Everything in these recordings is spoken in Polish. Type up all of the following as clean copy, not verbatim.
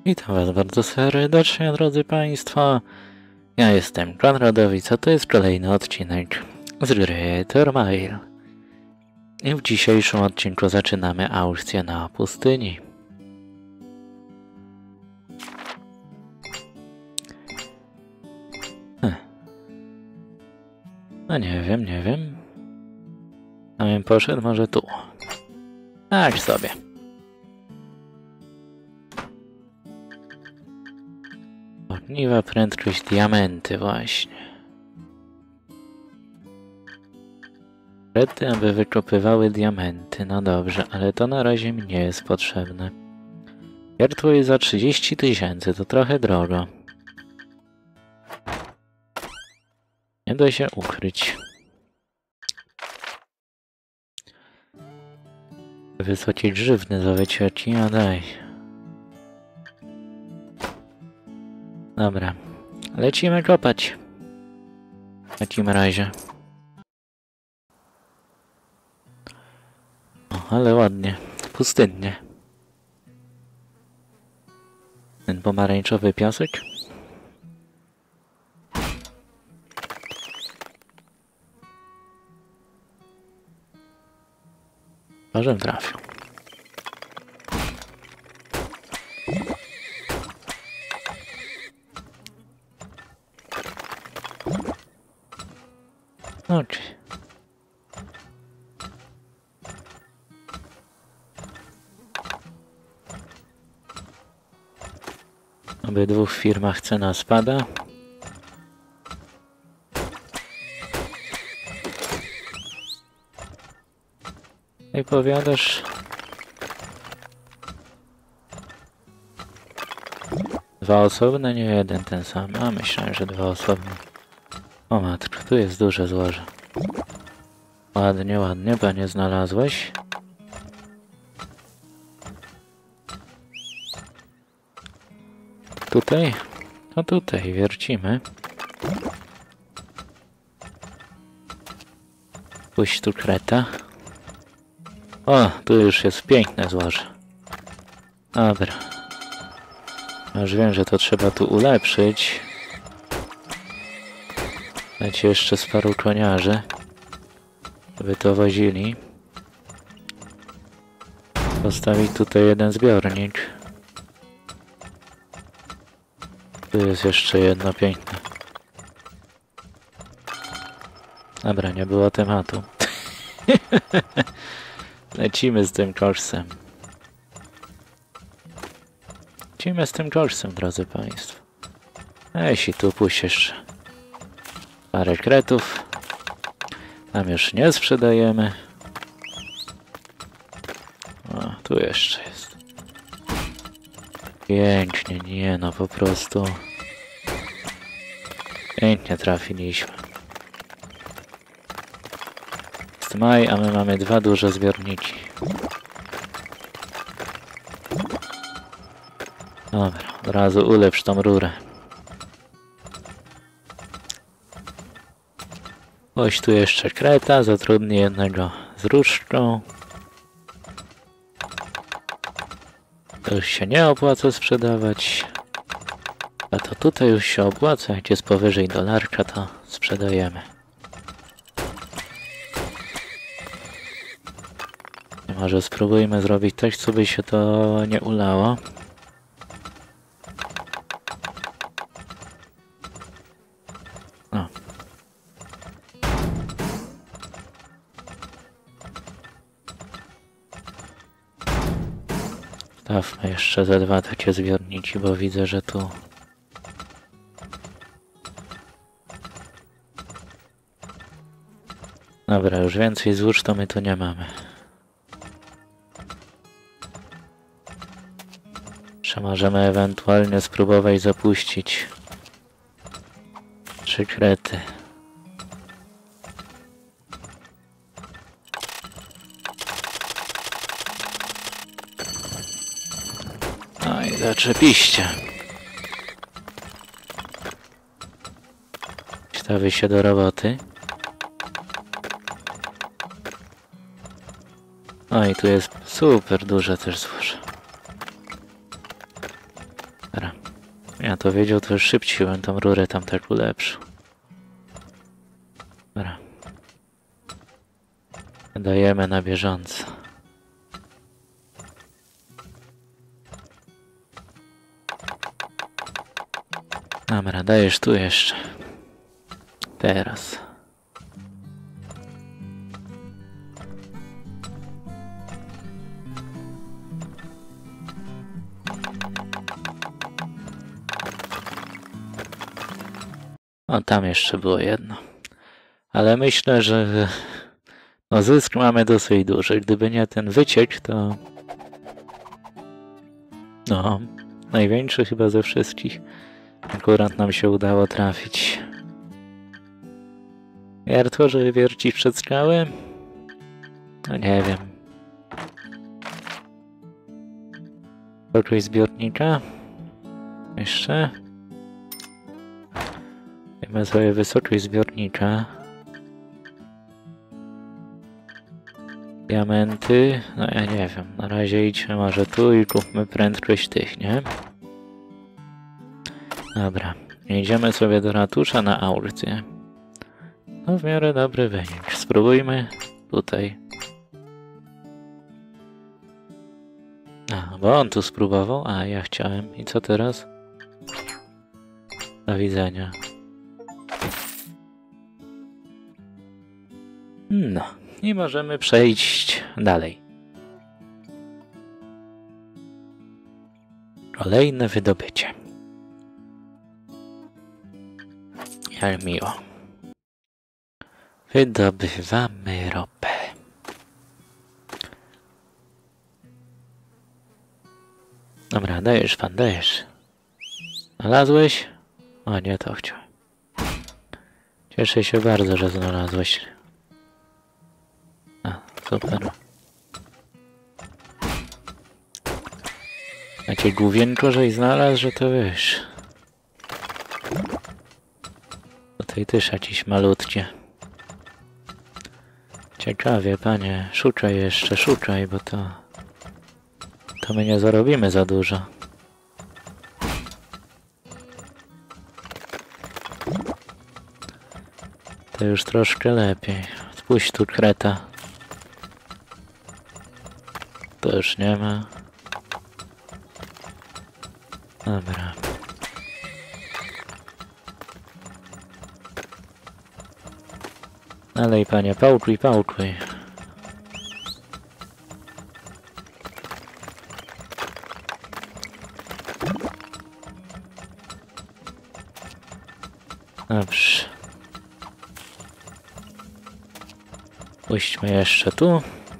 Witam Was bardzo serdecznie, drodzy Państwo. Ja jestem Konradowic, a to jest kolejny odcinek z gry Termile. I w dzisiejszym odcinku zaczynamy aukcję na pustyni. No nie wiem. A bym poszedł może tu. Tak sobie. Ogniwa, prędkość, diamenty właśnie. Rety, aby wykopywały diamenty. No dobrze, ale to na razie mi nie jest potrzebne. Wiertło jest za 30 000, to trochę drogo. Nie da się ukryć. Wysokie grzywny za wycieki, a daj. Dobra, lecimy kopać. W takim razie. O, ale ładnie, pustynnie. Ten pomarańczowy piasek. Może trafił. Okej. W obydwu firmach cena spada. I powiadasz... Dwa osobne? Nie jeden ten sam. A myślałem, że dwa osobne. O matko, tu jest duże złoże. Ładnie, ładnie, panie znalazłeś. Tutaj? No tutaj, wiercimy. Puść tu kreta. O, tu już jest piękne złoże. Dobra. Już wiem, że to trzeba tu ulepszyć. Dać jeszcze z paru koniarzy, żeby to wozili. Postawić tutaj jeden zbiornik. Tu jest jeszcze jedno piękne. Dobra, nie było tematu. Lecimy z tym koksem. Lecimy z tym koksem, drodzy Państwo. A jeśli tu puść jeszcze parę kretów. Tam już nie sprzedajemy. O, tu jeszcze jest. Pięknie, nie no, po prostu. Pięknie trafiliśmy. Jest maj, a my mamy dwa duże zbiorniki. Dobra, od razu ulepsz tą rurę. Oś tu jeszcze kreta, zatrudni jednego z różdżką. To już się nie opłaca sprzedawać. A to tutaj już się opłaca, jak jest powyżej dolarka, to sprzedajemy. Może spróbujmy zrobić coś, co by się to nie ulało. O. Stawmy jeszcze ze dwa takie zbiorniki, bo widzę, że tu... Dobra, już więcej złóż to my tu nie mamy. Jeszcze możemy ewentualnie spróbować zapuścić 3 krety. No i zaczepiście. Stawi się do roboty. No i tu jest super duże też złoże. Dobra. Ja to wiedział, to już szybciej bym tą rurę tam tak ulepszył. Dobra. Dajemy na bieżąco. Dobra, dajesz tu jeszcze. Teraz. O, tam jeszcze było jedno. Ale myślę, że no zysk mamy dosyć duży. Gdyby nie ten wyciek, to no, największy chyba ze wszystkich. Akurat nam się udało trafić. Wiertło, żeby wiercić przed skały? No nie wiem. Pokój zbiornika? Jeszcze? Wiemy sobie wysokość zbiornika. Diamenty? No ja nie wiem. Na razie idźmy może tu i kupmy prędkość tych, nie? Dobra. Idziemy sobie do ratusza na aukcję. No w miarę dobry wynik. Spróbujmy tutaj. A, bo on tu spróbował, a ja chciałem. I co teraz? Do widzenia. No, i możemy przejść dalej. Kolejne wydobycie. Jak miło. Wydobywamy ropę. Dobra, dajesz pan, dajesz. Znalazłeś? O nie, to chciałem. Cieszę się bardzo, że znalazłeś. A, super. Macie główienko, żeś znalazł, że to wiesz. Tutaj też jakieś malutkie. Ciekawie, panie. Szukaj jeszcze, szukaj, bo to my nie zarobimy za dużo. To już troszkę lepiej. Spuść tu kreta. To już nie ma. Dobra. Dalej, panie, pałkuj, pałkuj. Dobrze. Puśćmy jeszcze tu.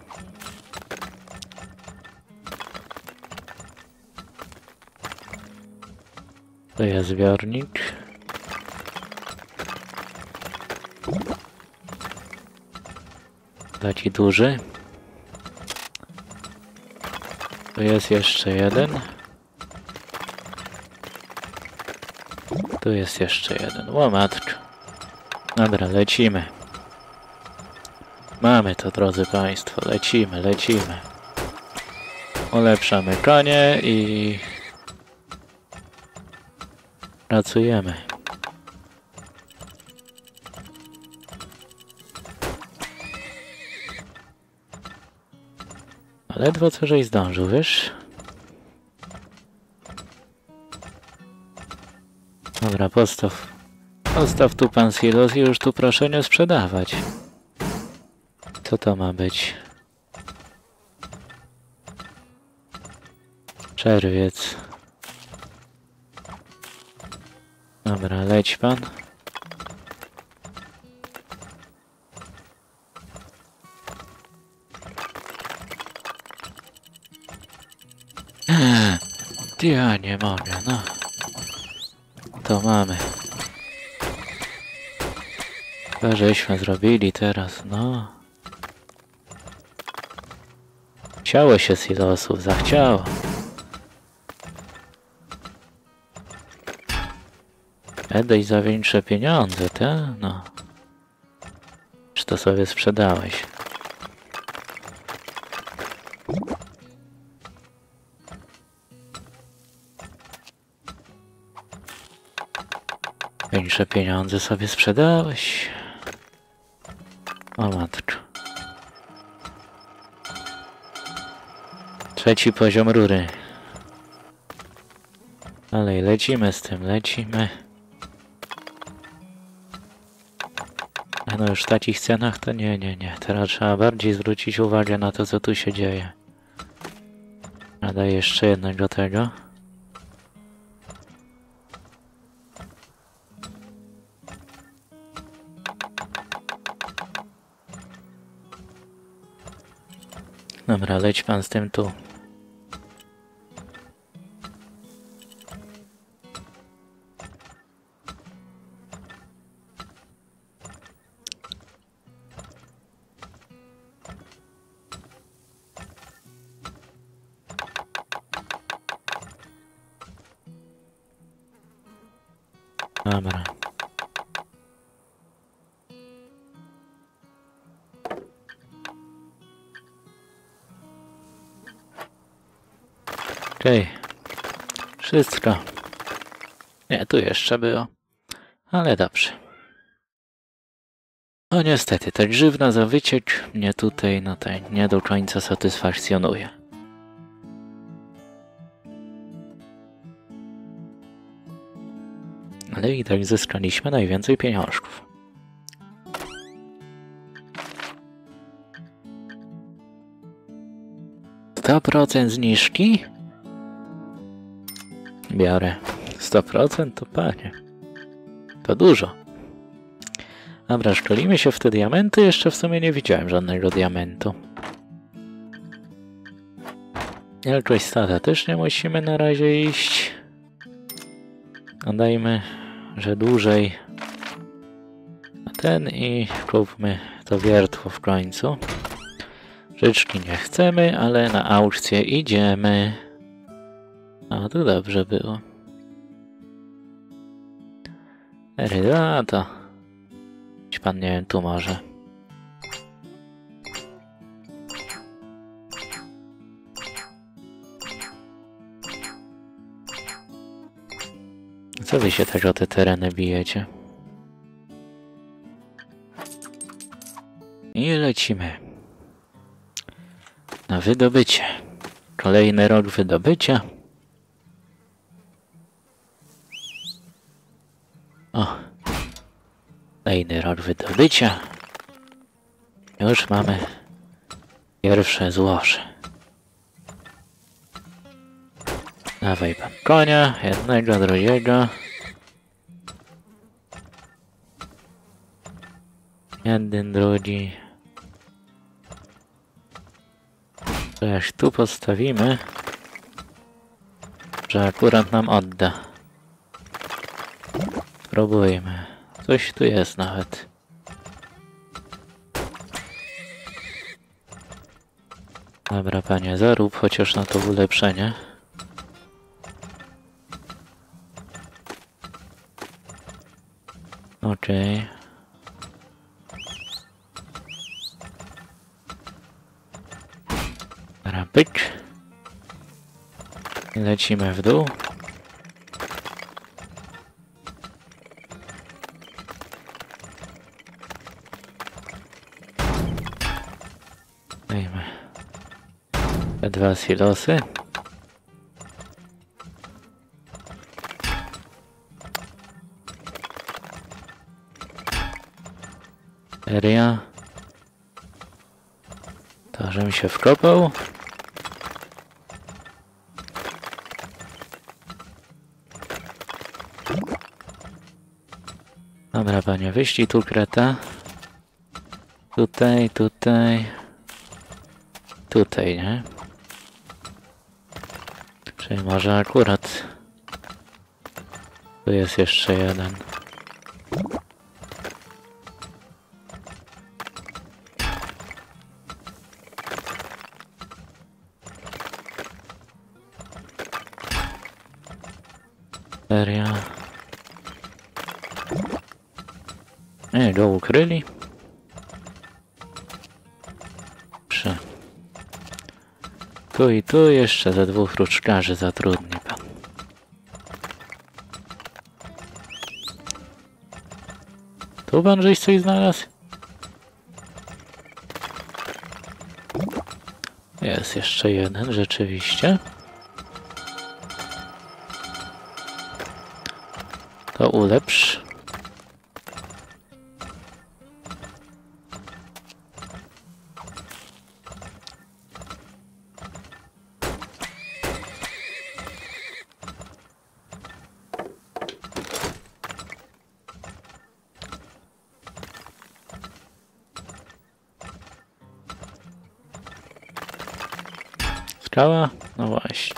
To jest zbiornik. Taki duży. Tu jest jeszcze jeden. Tu jest jeszcze jeden. Łomatko. Dobra, lecimy. Mamy to, drodzy państwo. Lecimy, lecimy. Ulepszamy konie i pracujemy. Ledwo co żeś zdążył, wiesz? Dobra, postaw tu pan silos i już tu proszę nie sprzedawać. Co to ma być? Czerwiec. Dobra, leć pan. Ja nie mogę, no. To mamy. To żeśmy zrobili teraz, no. Chciało się silosów, zachciało. Daj za większe pieniądze, te? No. Czy to sobie sprzedałeś? Większe pieniądze sobie sprzedałeś. O matko. 3. poziom rury. Dalej, lecimy z tym, lecimy. A no już w takich cenach to nie. Teraz trzeba bardziej zwrócić uwagę na to, co tu się dzieje. A daj jeszcze jednego tego. Dobra, leć pan z tym tu. Dobra. Okej. Wszystko. Nie, tu jeszcze było. Ale dobrze. No niestety, ta grzywna za wyciek mnie tutaj, no tak, nie do końca satysfakcjonuje. Ale i tak zyskaliśmy najwięcej pieniążków. %100% zniżki? Biorę. 100% to panie. To dużo. Dobra, szkolimy się w te diamenty. Jeszcze w sumie nie widziałem żadnego diamentu. Wielkość stada też nie musimy na razie iść. Dajmy, że dłużej ten i kupmy to wiertło w końcu. Życzki nie chcemy, ale na aukcję idziemy. A tu dobrze było. Rydata. Pan nie wiem, tu może. Co wy się tak o te tereny bijecie? I lecimy. Na wydobycie. Kolejny rok wydobycia. O. Kolejny rok wydobycia. Już mamy pierwsze złoże. Dawaj pan konia, jednego, drugiego. Jeden, drugi. To jak tu postawimy, że akurat nam odda. Spróbujmy. Coś tu jest nawet. Dobra, panie, zarób chociaż na to ulepszenie. Okej. Dobra, pyk. Lecimy w dół. Dajmy te 2 silosy. Seria. To, żebym się wkopał. Dobra, panie, wyślij tu kreta. Tutaj, tutaj. Tutaj, nie? Czyli może akurat tu jest jeszcze jeden. Serio? Nie, go ukryli. Tu i tu jeszcze ze 2 ruczkarzy zatrudni pan. Tu pan żeś coś znalazł? Jest jeszcze jeden, rzeczywiście. To ulepsz. Skała? No właśnie.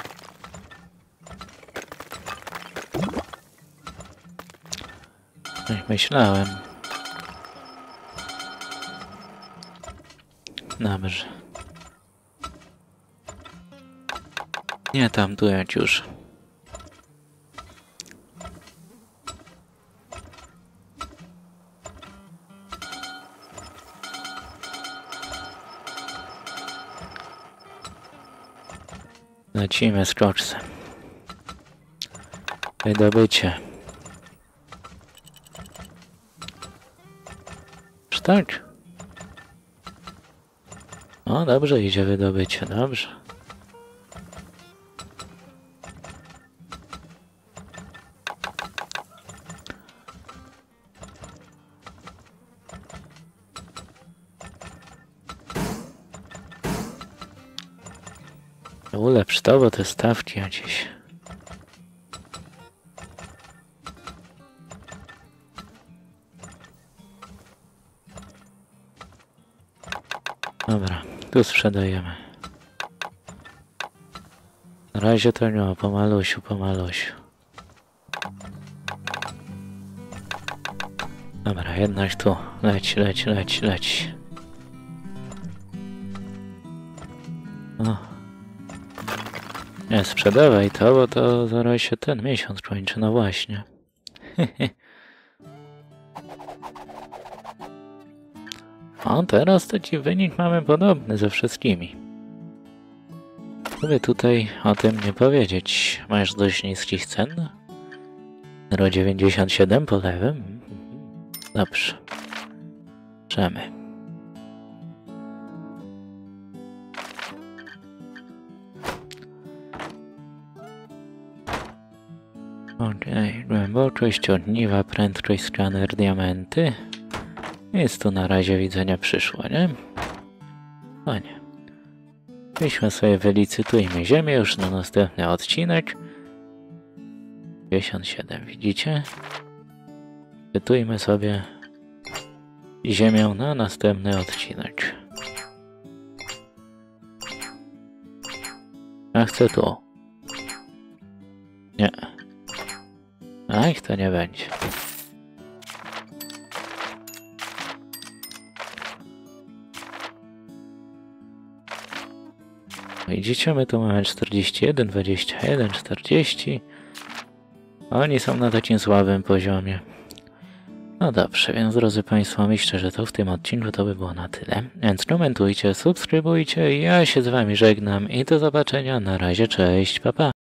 Jak myślałem. Dobrze. Nie tam, tu już. Lecimy z kroczcem. Wydobycie. Tak. O, dobrze idzie wydobycie, dobrze. Ulepsz to, bo te stawki jakieś. Dobra, tu sprzedajemy. Na razie to nie, pomalusiu, pomalusiu. Dobra, jednak tu. Leć, leć, leć, leć. O. Nie sprzedawaj to, bo to zaraz się ten miesiąc kończy, no właśnie. O, teraz to ci wynik mamy podobny ze wszystkimi. Sobie tutaj o tym nie powiedzieć. Masz dość niskich cen? 0,97 po lewym? Dobrze. Przemy. Okej, głębokość, ogniwa, prędkość, skaner, diamenty. Jest tu na razie widzenia przyszło, nie? O nie. Weźmy sobie, wylicytujmy ziemię już na następny odcinek. 57, widzicie? Licytujmy sobie ziemię na następny odcinek. A chcę tu. Nie. Ach, to nie będzie. Widzicie, my tu mamy 41, 21, 40. Oni są na takim słabym poziomie. No dobrze, więc drodzy Państwo, myślę, że to w tym odcinku to by było na tyle. Więc komentujcie, subskrybujcie, ja się z Wami żegnam i do zobaczenia. Na razie, cześć, pa pa.